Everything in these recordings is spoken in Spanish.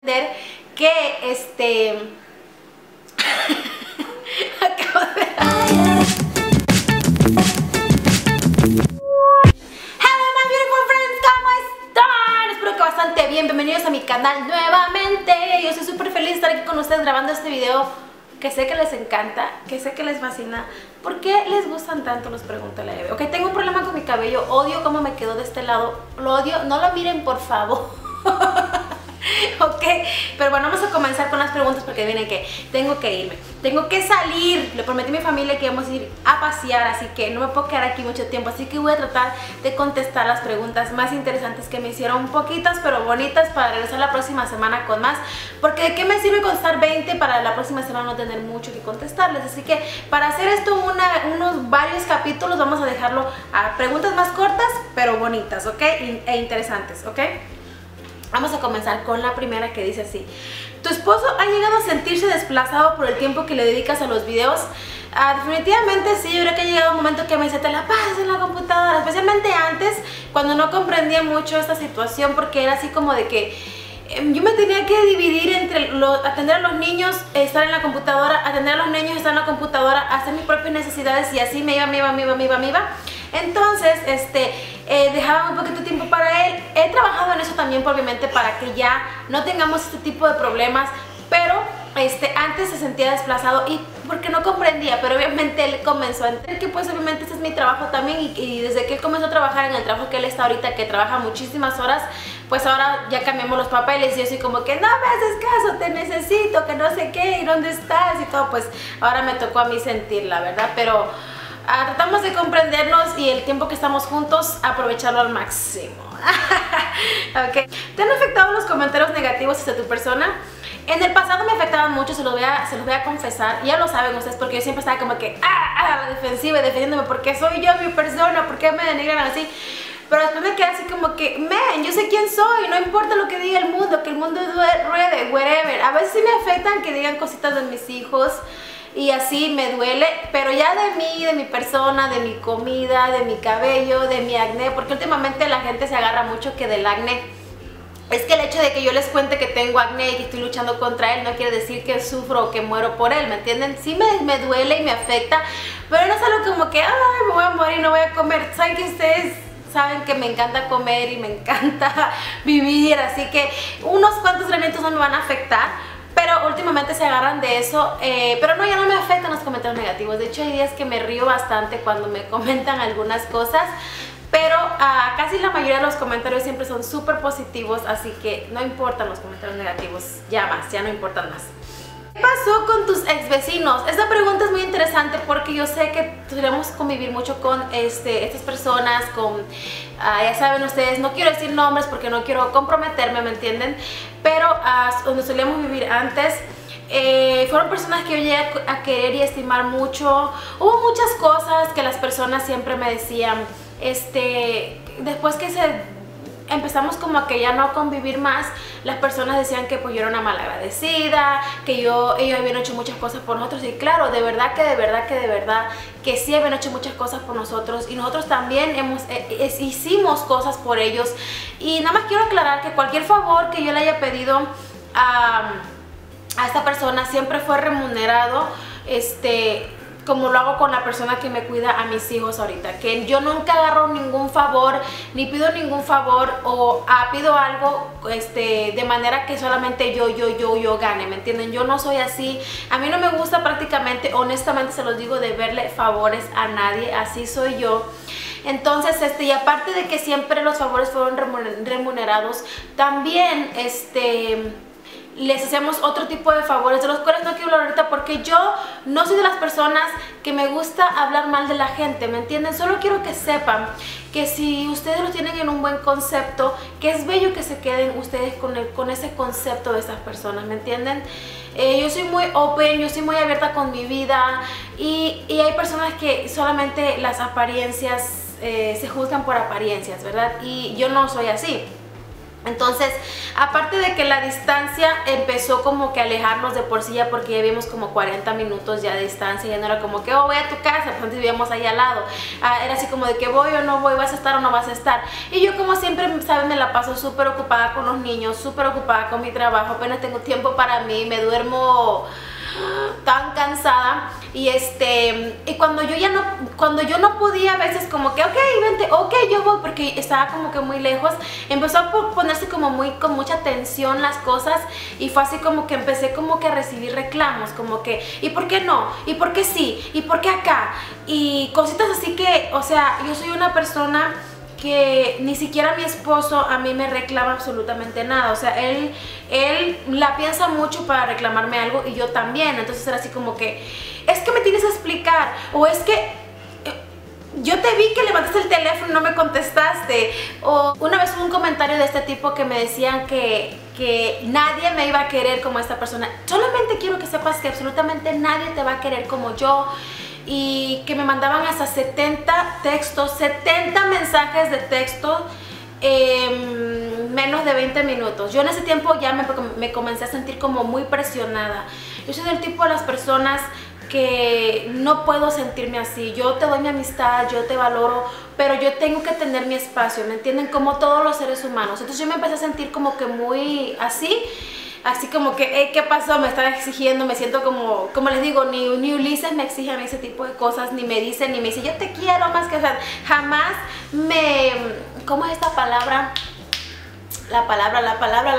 que acabo de... Hello my beautiful friends, ¿cómo están? Espero que bastante bien. Bienvenidos a mi canal nuevamente. Yo estoy súper feliz de estar aquí con ustedes grabando este video que sé que les encanta, que sé que les fascina. ¿Por qué les gustan tanto los Pregúntale a Eve? Ok, tengo un problema con mi cabello, odio cómo me quedó de este lado, lo odio, no lo miren por favor. Ok, pero bueno, vamos a comenzar con las preguntas porque viene que tengo que irme, tengo que salir. Le prometí a mi familia que íbamos a ir a pasear, así que no me puedo quedar aquí mucho tiempo, así que voy a tratar de contestar las preguntas más interesantes que me hicieron, poquitas pero bonitas, para regresar la próxima semana con más, porque de qué me sirve contestar 20 para la próxima semana no tener mucho que contestarles. Así que para hacer esto unos varios capítulos vamos a dejarlo a preguntas más cortas pero bonitas, ok, e interesantes, ok. Vamos a comenzar con la primera, que dice así: ¿tu esposo ha llegado a sentirse desplazado por el tiempo que le dedicas a los videos? Definitivamente sí. Yo creo que ha llegado un momento que me dice: te la pasas en la computadora, especialmente antes, cuando no comprendía mucho esta situación, porque era así como de que yo me tenía que dividir entre atender a los niños, estar en la computadora, atender a los niños, estar en la computadora, hacer mis propias necesidades, y así me iba. Entonces, dejaba un poquito de tiempo para él. He trabajado en eso también, obviamente, para que ya no tengamos este tipo de problemas, pero antes se sentía desplazado y porque no comprendía, pero obviamente él comenzó a entender que pues obviamente este es mi trabajo también, y desde que él comenzó a trabajar en el trabajo que él está ahorita, que trabaja muchísimas horas, pues ahora ya cambiamos los papeles y yo soy como que no me haces caso, te necesito, que no sé qué, y dónde estás y todo. Pues ahora me tocó a mí sentir, la verdad, pero tratamos de comprendernos y el tiempo que estamos juntos aprovecharlo al máximo. Okay. ¿Te han afectado los comentarios negativos hacia tu persona? En el pasado me afectaban mucho, se los voy a confesar, y ya lo saben ustedes, porque yo siempre estaba como que a la defensiva, defendiéndome porque soy yo mi persona, porque me denigran así. Pero después me quedé así como que, man, yo sé quién soy, no importa lo que diga el mundo, que el mundo ruede, whatever. A veces sí me afectan que digan cositas de mis hijos y así me duele, pero ya de mí, de mi persona, de mi comida, de mi cabello, de mi acné, porque últimamente la gente se agarra mucho que del acné. Es que el hecho de que yo les cuente que tengo acné y que estoy luchando contra él no quiere decir que sufro o que muero por él, ¿me entienden? Sí me duele y me afecta, pero no es algo como que, ay, me voy a morir, no voy a comer. ¿Saben que ustedes saben que me encanta comer y me encanta vivir? Así que unos cuantos elementos no me van a afectar, pero últimamente se agarran de eso. Pero no, ya no me afectan los comentarios negativos. De hecho, hay días que me río bastante cuando me comentan algunas cosas, pero casi la mayoría de los comentarios siempre son súper positivos, así que no importan los comentarios negativos, ya no importan más. ¿Qué pasó con tus ex vecinos? Esta pregunta es muy interesante porque yo sé que solemos convivir mucho con estas personas, ya saben ustedes, no quiero decir nombres porque no quiero comprometerme, ¿me entienden? Pero donde solíamos vivir antes, fueron personas que yo llegué a querer y estimar mucho. Hubo muchas cosas que las personas siempre me decían, después que empezamos como a que ya no convivir más, las personas decían que pues yo era una malagradecida, que ellos habían hecho muchas cosas por nosotros, y claro, de verdad que sí habían hecho muchas cosas por nosotros, y nosotros también hicimos cosas por ellos. Y nada más quiero aclarar que cualquier favor que yo le haya pedido a esta persona siempre fue remunerado, como lo hago con la persona que me cuida a mis hijos ahorita, que yo nunca agarro ningún favor, ni pido ningún favor, o pido algo de manera que solamente yo gane, ¿me entienden? Yo no soy así. A mí no me gusta prácticamente, honestamente se los digo, deberle favores a nadie, así soy yo. Entonces, y aparte de que siempre los favores fueron remunerados, también, les hacemos otro tipo de favores, de los cuales no quiero hablar ahorita porque yo no soy de las personas que me gusta hablar mal de la gente, ¿me entienden? Solo quiero que sepan que si ustedes lo tienen en un buen concepto, que es bello que se queden ustedes con ese concepto de esas personas, ¿me entienden? Yo soy muy open, yo soy muy abierta con mi vida, y hay personas que solamente las apariencias se juzgan por apariencias, ¿verdad? Y yo no soy así. Entonces, aparte de que la distancia empezó como que a alejarnos de por sí ya, porque ya vimos como 40 minutos ya de distancia, ya no era como que, oh, voy a tu casa, pues antes vivíamos ahí al lado, era así como de que voy o no voy, vas a estar o no vas a estar, y yo como siempre, ¿sabes? Me la paso súper ocupada con los niños, súper ocupada con mi trabajo, apenas tengo tiempo para mí, me duermo tan cansada, y cuando yo no podía a veces como que ok, vente, ok, yo voy, porque estaba como que muy lejos, empezó a ponerse como con mucha tensión las cosas, y fue así como que empecé como que a recibir reclamos, como que ¿y por qué no? ¿Y por qué sí? ¿Y por qué acá? Y cositas así que, o sea, yo soy una persona que ni siquiera mi esposo a mí me reclama absolutamente nada, o sea, él la piensa mucho para reclamarme algo y yo también, entonces era así como que, es que me tienes que explicar, o es que yo te vi que levantaste el teléfono y no me contestaste, o una vez hubo un comentario de este tipo que me decían que nadie me iba a querer como esta persona. Solamente quiero que sepas que absolutamente nadie te va a querer como yo, y que me mandaban hasta 70 textos, 70 mensajes de texto en menos de 20 minutos. Yo en ese tiempo ya me comencé a sentir como muy presionada. Yo soy del tipo de las personas que no puedo sentirme así. Yo te doy mi amistad, yo te valoro, pero yo tengo que tener mi espacio, ¿me entienden? Como todos los seres humanos. Entonces yo me empecé a sentir como que muy así como que, hey, ¿qué pasó? Me están exigiendo, me siento como les digo, ni Ulises me exige a mí ese tipo de cosas, ni me dice, ni me dice, yo te quiero más que, o sea, jamás ¿cómo es esta palabra? La palabra.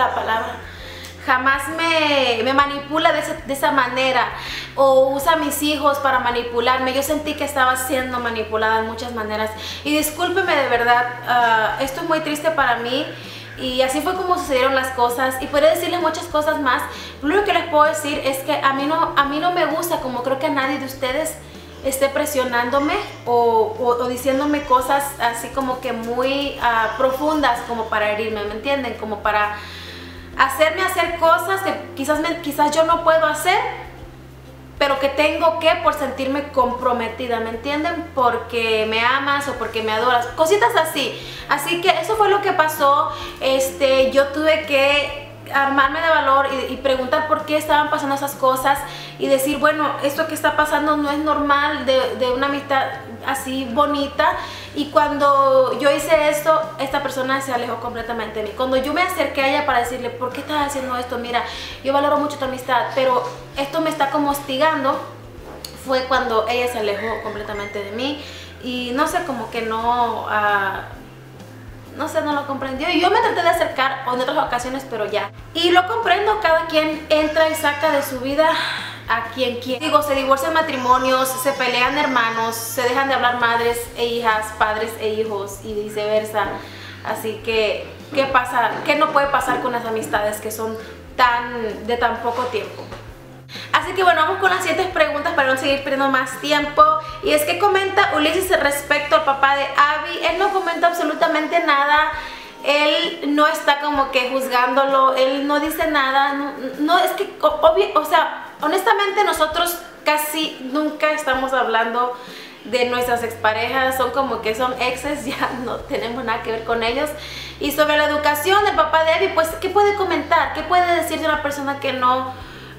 Jamás me manipula de esa manera, o usa a mis hijos para manipularme. Yo sentí que estaba siendo manipulada en muchas maneras, y discúlpeme de verdad, esto es muy triste para mí. Y así fue como sucedieron las cosas, y podría decirles muchas cosas más. Lo único que les puedo decir es que a mí no me gusta, como creo que a nadie de ustedes, esté presionándome o diciéndome cosas así como que muy profundas, como para herirme, ¿me entienden? Como para hacerme hacer cosas que quizás yo no puedo hacer, pero que tengo que por sentirme comprometida, ¿me entienden? Porque me amas o porque me adoras, cositas así. Así que eso fue lo que pasó. Yo tuve que armarme de valor y preguntar por qué estaban pasando esas cosas, y decir, bueno, esto que está pasando no es normal de una amistad así bonita. Y cuando yo hice esto, esta persona se alejó completamente de mí. Cuando yo me acerqué a ella para decirle, ¿por qué estás haciendo esto? Mira, yo valoro mucho tu amistad, pero esto me está como hostigando, fue cuando ella se alejó completamente de mí. Y no sé, como que no lo comprendió, y yo me traté de acercar en otras ocasiones, pero ya. Y lo comprendo, cada quien entra y saca de su vida a quien quiere. Digo, se divorcian matrimonios, se pelean hermanos, se dejan de hablar madres e hijas, padres e hijos, y viceversa. Así que, ¿qué pasa? ¿Qué no puede pasar con las amistades que son de tan poco tiempo? Así que bueno, vamos con las siguientes preguntas para no seguir perdiendo más tiempo. Y es que comenta Ulises respecto al papá de Abby. Él no comenta absolutamente nada. Él no está como que juzgándolo. Él no dice nada. No es que, o sea, honestamente nosotros casi nunca estamos hablando de nuestras exparejas. Son como que son exes, ya no tenemos nada que ver con ellos. Y sobre la educación del papá de Abby, pues, ¿qué puede comentar? ¿Qué puede decir de una persona que no...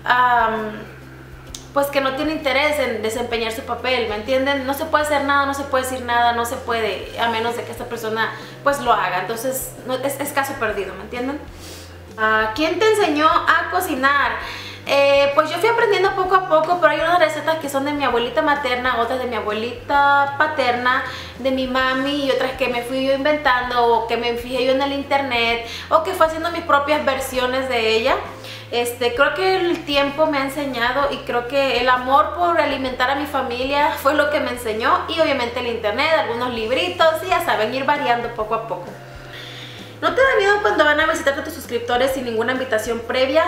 pues que no tiene interés en desempeñar su papel, ¿me entienden? No se puede hacer nada, no se puede decir nada, no se puede, a menos de que esta persona pues lo haga. Entonces es caso perdido, ¿me entienden? ¿Quién te enseñó a cocinar? Pues yo fui aprendiendo poco a poco, pero hay unas recetas que son de mi abuelita materna, otras de mi abuelita paterna, de mi mami, y otras que me fui yo inventando, o que me fijé yo en el internet, o que fue haciendo mis propias versiones de ella. Creo que el tiempo me ha enseñado, y creo que el amor por alimentar a mi familia fue lo que me enseñó, y obviamente el internet, algunos libritos, y ya saben, ir variando poco a poco. ¿No te da miedo cuando van a visitarte a tus suscriptores sin ninguna invitación previa?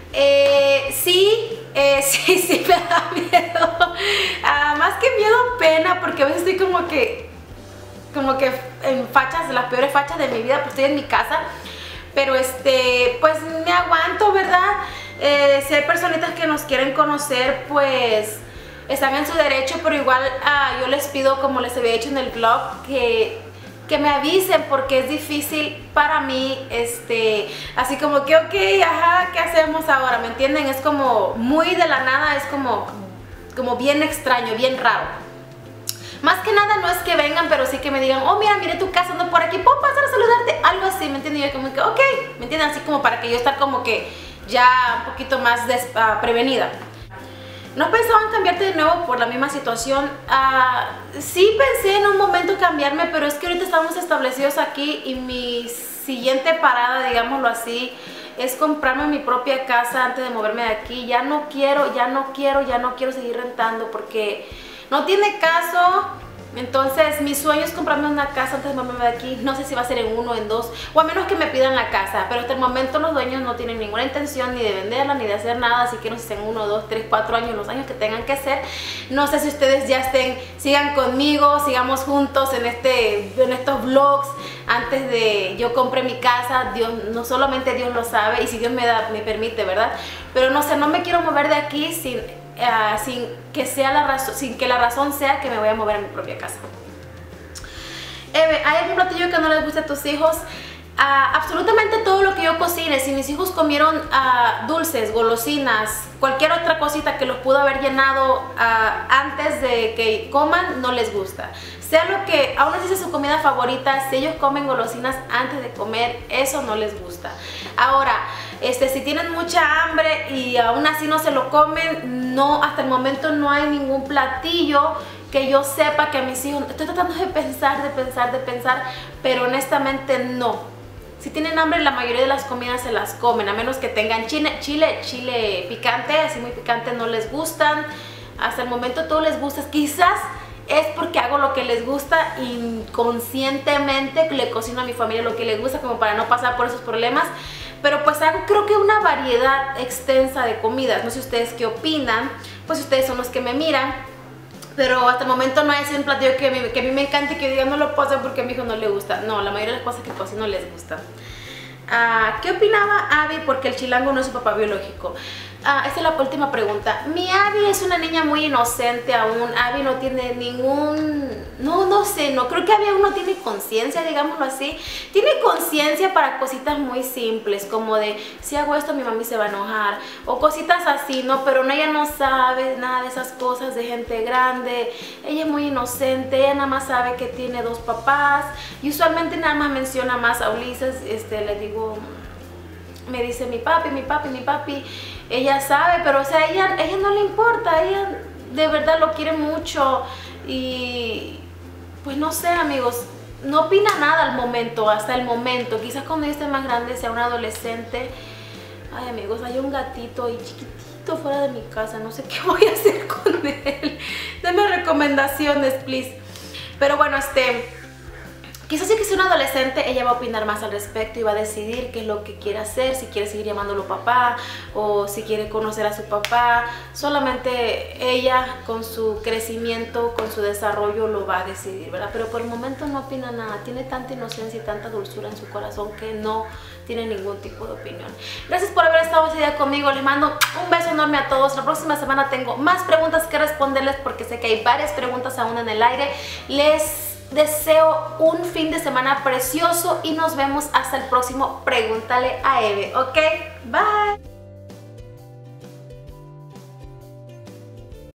Sí me da miedo. Más que miedo, pena, porque a veces estoy como que en fachas, las peores fachas de mi vida, pues estoy en mi casa. Pero pues me aguanto, ¿verdad? Si hay personitas que nos quieren conocer, pues están en su derecho, pero igual yo les pido, como les había dicho en el vlog, que que me avisen, porque es difícil para mí, así como que ok, ajá, ¿qué hacemos ahora? ¿Me entienden? Es como muy de la nada, es como bien extraño, bien raro. Más que nada no es que vengan, pero sí que me digan, oh mira, mire tu casa, ando por aquí, ¿puedo pasar a saludarte? Algo así, ¿me entienden? Yo como que ok, ¿me entienden? Así como para que yo estar como que ya un poquito más prevenida. ¿No pensaban cambiarte de nuevo por la misma situación? Sí pensé en un momento cambiarme, pero es que ahorita estamos establecidos aquí y mi siguiente parada, digámoslo así, es comprarme mi propia casa antes de moverme de aquí. Ya no quiero seguir rentando porque no tiene caso. Entonces mi sueño es comprarme una casa antes de moverme de aquí. No sé si va a ser en 1 o en 2, o a menos que me pidan la casa, pero hasta el momento los dueños no tienen ninguna intención ni de venderla ni de hacer nada, así que no sé si en 1, 2, 3, 4 años, los años que tengan que ser. No sé si ustedes ya sigan conmigo, sigamos juntos en estos vlogs antes de yo compre mi casa. Dios, no solamente Dios lo sabe, y si Dios me permite, ¿verdad? Pero no sé, no me quiero mover de aquí sin que la razón sea que me voy a mover a mi propia casa. ¿Hay algún platillo que no les guste a tus hijos? Absolutamente todo lo que yo cocine. Si mis hijos comieron dulces, golosinas, cualquier otra cosita que los pudo haber llenado antes de que coman, no les gusta. Sea lo que, aún así sea su comida favorita, si ellos comen golosinas antes de comer, eso no les gusta. Ahora, si tienen mucha hambre y aún así no se lo comen, no, hasta el momento no hay ningún platillo que yo sepa que a mis hijos, estoy tratando de pensar, pero honestamente no. Si tienen hambre, la mayoría de las comidas se las comen, a menos que tengan chile picante, así muy picante, no les gustan. Hasta el momento todo les gusta. Quizás es porque hago lo que les gusta, inconscientemente le cocino a mi familia lo que les gusta, como para no pasar por esos problemas. Pero pues hago, creo que una variedad extensa de comidas. No sé ustedes qué opinan, pues ustedes son los que me miran. Pero hasta el momento no hay un platillo que a mí me encante y que diga no lo puedo hacer porque a mi hijo no le gusta. No, la mayoría de las cosas que cocino les gustan. ¿Qué opinaba Abby porque el chilango no es su papá biológico? Esta es la última pregunta. Mi Abby es una niña muy inocente aún. Abby no tiene ningún... No sé, no creo que Abby aún no tiene conciencia, digámoslo así. Tiene conciencia para cositas muy simples, como de si hago esto mi mami se va a enojar, o cositas así, ¿no? Pero ella no sabe nada de esas cosas de gente grande. Ella es muy inocente, ella nada más sabe que tiene 2 papás y usualmente nada más menciona más a Ulises. Le digo, me dice mi papi. Ella sabe, pero o sea, ella no le importa, ella de verdad lo quiere mucho y pues no sé, amigos, no opina nada al momento, hasta el momento. Quizás cuando ella esté más grande, sea un adolescente. Ay, amigos, hay un gatito ahí chiquitito fuera de mi casa, no sé qué voy a hacer con él. Denme recomendaciones, please. Pero bueno, quizás si que sea un adolescente, ella va a opinar más al respecto y va a decidir qué es lo que quiere hacer, si quiere seguir llamándolo papá o si quiere conocer a su papá. Solamente ella con su crecimiento, con su desarrollo lo va a decidir, ¿verdad? Pero por el momento no opina nada, tiene tanta inocencia y tanta dulzura en su corazón que no tiene ningún tipo de opinión. Gracias por haber estado ese día conmigo, les mando un beso enorme a todos. La próxima semana tengo más preguntas que responderles porque sé que hay varias preguntas aún en el aire. Les deseo un fin de semana precioso y nos vemos hasta el próximo Pregúntale a Eve, ¿ok? Bye.